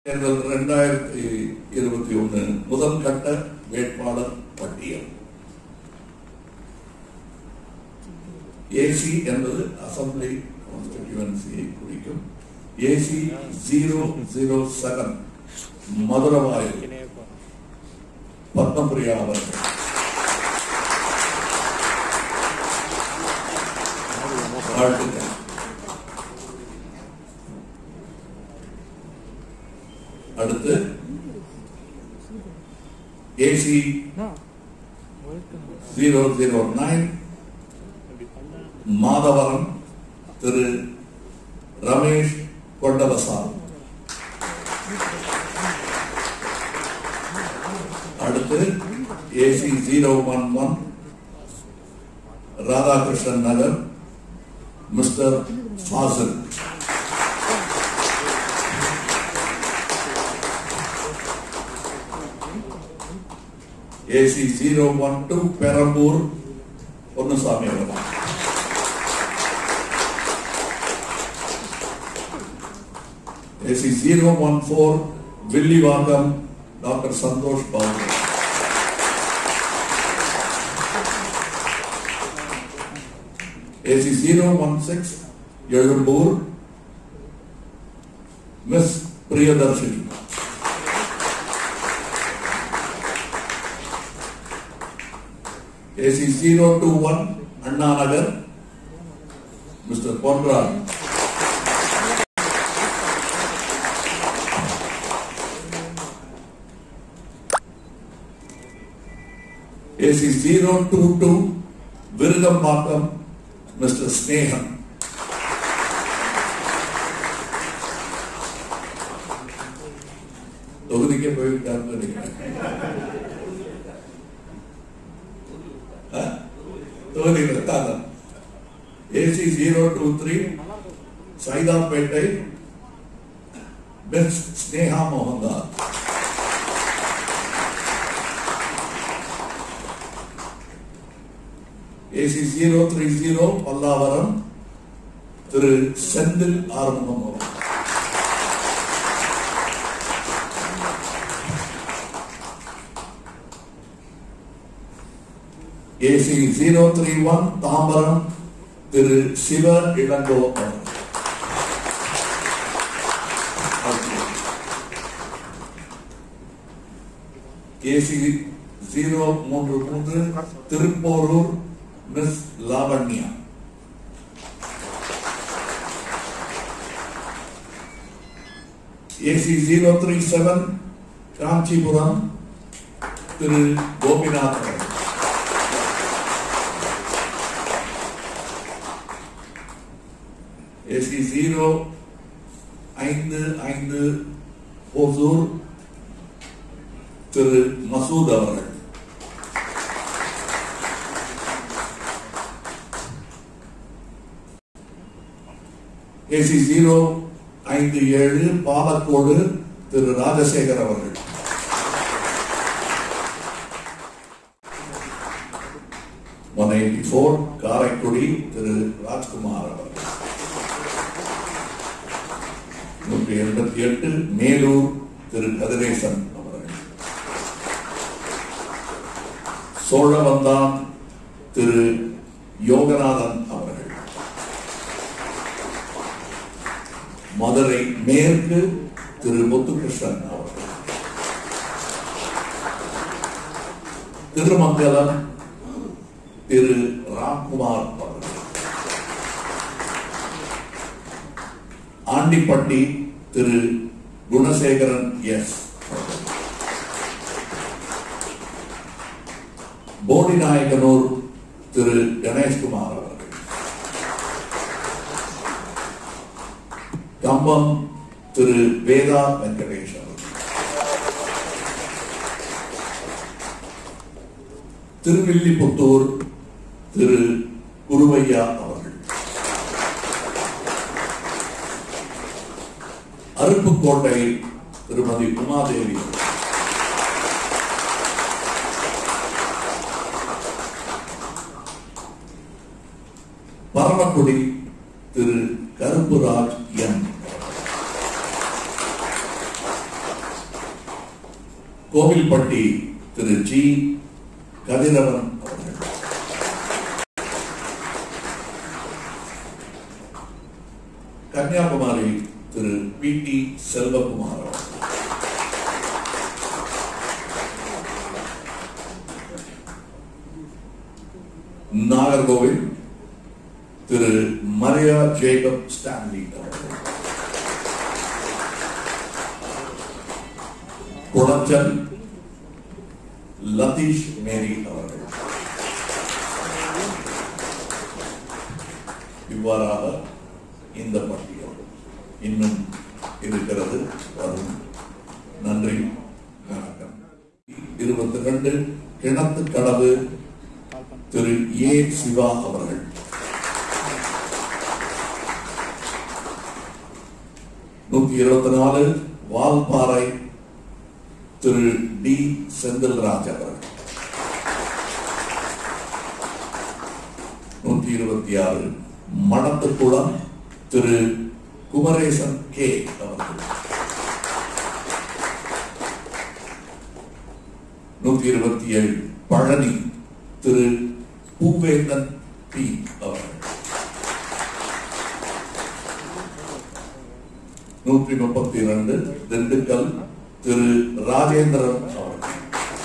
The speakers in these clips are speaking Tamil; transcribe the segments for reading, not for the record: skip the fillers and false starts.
தேர்தல் 2021 முதல் கட்ட வேட்பாளர் பட்டியல். ஏசி என்பது அசம்பிளி கான்ஸ்டிடியூவன்சியை குறிக்கும். ஏசி 007 மதுரவாயல் பத்மபிரியா அவர்கள். வாழ்த்துக்கள். அடுத்து ஏசி 009 மாதவரம் திரு ரமேஷ் கொண்டவசால். அடுத்து AC 011 Radhakrishnan Nagar mister Fazil. AC 012 Perambur Ponnusamy அவர்கள். AC 014 Villivakkam doctor Santhosh Babu. AC 016 Egmore miss Priyadharshini. AC 021 Anna Nagar mister Ponraj. AC 022 Virugambakkam mister Snehan. தொகுதிக்கே போயிருக்காரு. AC 023 Saidapet miss Sneha Mohandas. AC 030 Pallavaram Thiru Senthil Arumugam அவர்கள். ஏசி 031 தாம்பரம் திரு சிவ இளங்கோ அவர்கள். AC 033 Thiruporur miss Lavanya. AC 037 Kanchipuram Thiru Gopinath அவர்கள். ஏசி 055 ஓசூர் திரு மசூத் அவர்கள். ஏசி 057 பாலக்கோடு திரு ராஜசேகர் அவர்கள். காரைக்குடி திரு ராஜ்குமார் அவர்கள். 188 மேலூர் திரு கதிரேசன் அவர்கள். சோழவந்தான் திரு யோகநாதன் அவர்கள். மதுரை மேற்கு திரு முத்துகிருஷ்ணன் அவர்கள். திருமங்கலம் திரு ராம்குமார் அவர்கள். ஆண்டிப்பட்டி திரு குணசேகரன் எஸ். போடிநாயகனூர் திரு கணேஷ்குமார் அவர்கள். கம்பம் திரு வேதா வெங்கடேஷ் அவர்கள். திருவில்லிபுத்தூர் திரு குருவையா அவர்கள். அருப்புக்கோட்டை திருமதி உமாதேவி. பரமக்குடி திரு கருப்புராஜ் என். கோவில்பட்டி திரு ஜி கதிரவன் அவர்கள், கன்னியாகுமரி திரு பி டி செல்வகுமார் அவர்கள், Nagercoil Thiru Maria Jacob Stanley அவர்கள், குளச்சல் லதீஷ் மேரி அவர்கள். இவ்வாறாக இந்த பட்டியல் இன்னும் இருக்கிறது. வரும். நன்றி, வணக்கம். 22 கிணத்து கடவு திரு ஏ சிவா அவர்கள், 124 வால்பாறை திரு டி செந்தில்ராஜ் அவர்கள், 126 மடத்துக்குளம் திரு குமரேசன் கே அவர்கள், 127 பழனி திரு பூவேந்தன் பி அவர்கள், 132 திண்டுக்கல் திரு ராஜேந்திரன் அவர்கள்,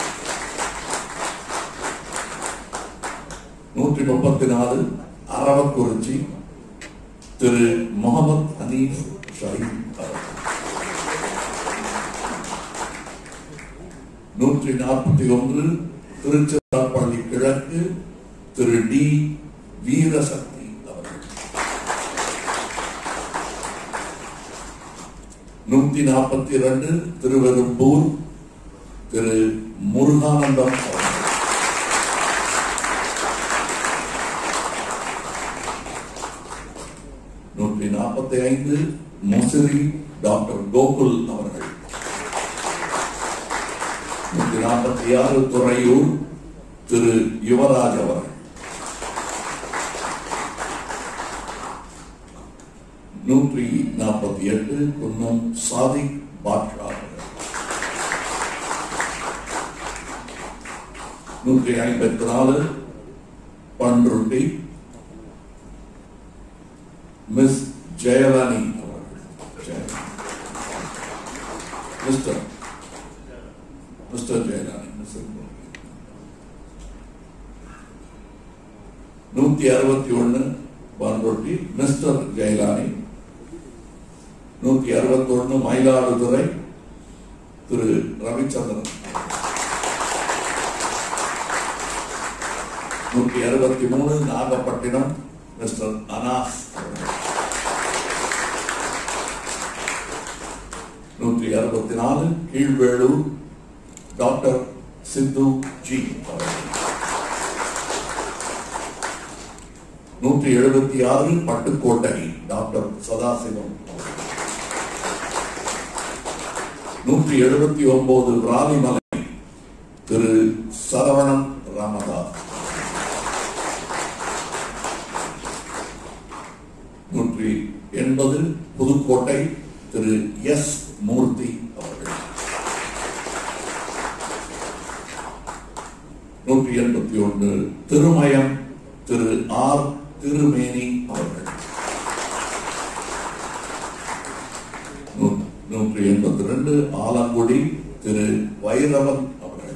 134 அரவக்குறிச்சி திரு முகமது ஹனீஃப் ஷஹீத் அவர்கள், 141 திருச்சிராப்பள்ளி கிழக்கு திரு டி வீரசக்தி அவர்கள், 142 திருவெரும்பூர் திரு முருகானந்தம் அவர்கள், 145 முசிறி டாக்டர் கோகுல் அவர்கள், 146 துறையூர் திரு யுவராஜ் அவர்கள், 148 குன்னம் சாதிக் பாட்ஷா அவர்கள், 154 பண்ருட்டி மிஸ் ஜெயராணி அவர்கள், mister Jayarani, 161 Panruti mister Jayarani, 161 Mayiladuthurai Thiru Ravichandran, 163 Nagapattinam mister Anas, 164 Keezhvelur doctor Sidhu ji அவர்கள், 176 பட்டுக்கோட்டை டாக்டர் சதாசிவம், 179 ராலிமலை திரு சரவணன் ராமதாஸ், 180 புதுக்கோட்டை திரு எஸ் மூர்த்தி அவர்கள், 181 திருமயம் திரு ஆர் திருமேனி அவர்கள், 182 ஆலங்குடி திரு வைரவன் அவர்கள்,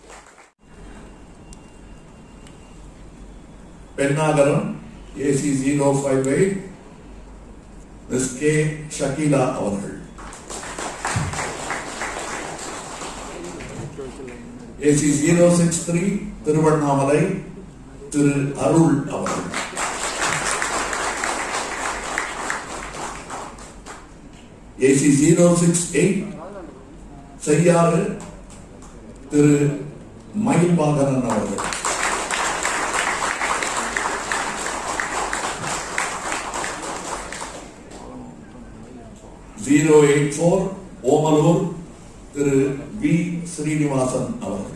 Pennagaram AC 058 miss K Shakeela அவர்கள், AC 063 திருவண்ணாமலை திரு அருள் அவர்கள், AC 068 செய்யாறு திரு மயில்வாகனன் அவர்கள், (084) ஓமலூர் திரு வி ஸ்ரீனிவாசன் அவர்கள்,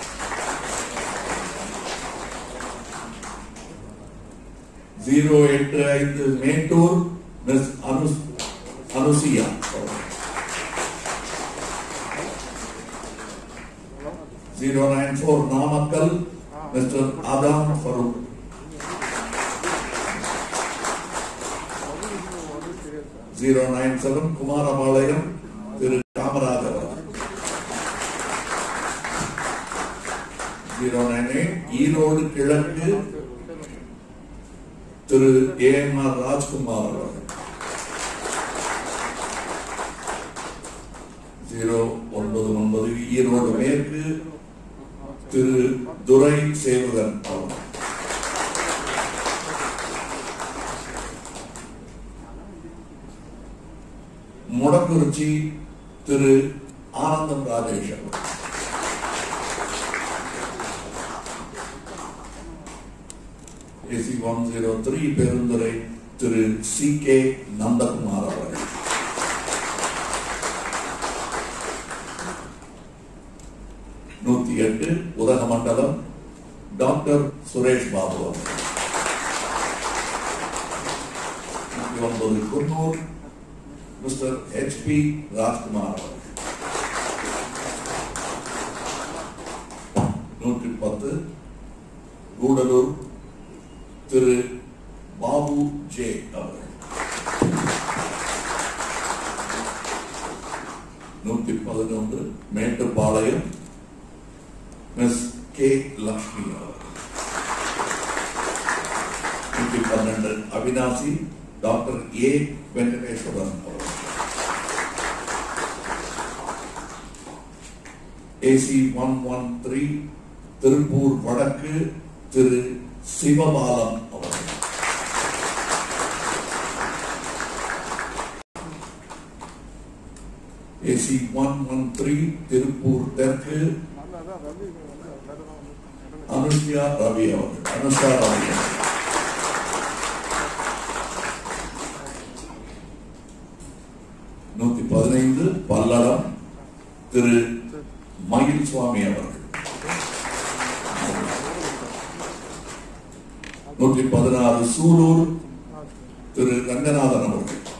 085 மேட்டூர் மிஸ் அனுசியா அவர்கள், 094 Namakkal, Mr. Adam Farooq. 097 Kumarapalayam, Thiru Kamaraj அவர்கள். 098 ஈரோடு கிழக்கு திரு ஏஎம்ஆர் ராஜ்குமார் அவர்கள். 099 ஈரோடு மேற்கு திரு துரை சேவகன் அவர்கள். முடக்குறிச்சி திரு ஆனந்தம் ராஜேஷ் அவர்கள். AC 103 பெருந்துறை திரு CK நந்தகுமார் அவர்கள். 108 உதகமண்டலம் டாக்டர் சுரேஷ் பாபு அவர்கள். 109 குன்னூர் மிஸ்டர் HP ராஜ்குமார் அவர்கள். 110 கூடலூர் திரு பாபு ஜே அவர்கள். 111 மேட்டுப்பாளையம் மிஸ் கே லட்சுமி அவர்கள். 112 அவினாசி டாக்டர் ஏ வெங்கடேஸ்வரன் அவர்கள். AC 113 திருப்பூர் வடக்கு திரு சிவபாலம் அவர்கள். AC 113 திருப்பூர் தெற்கு அனுஷ்யா ரவி அவர்கள். 115 பல்லடம் திரு மயில் சுவாமி அவர்கள். 116 சூலூர் திரு ரங்கநாதன் அவர்கள்.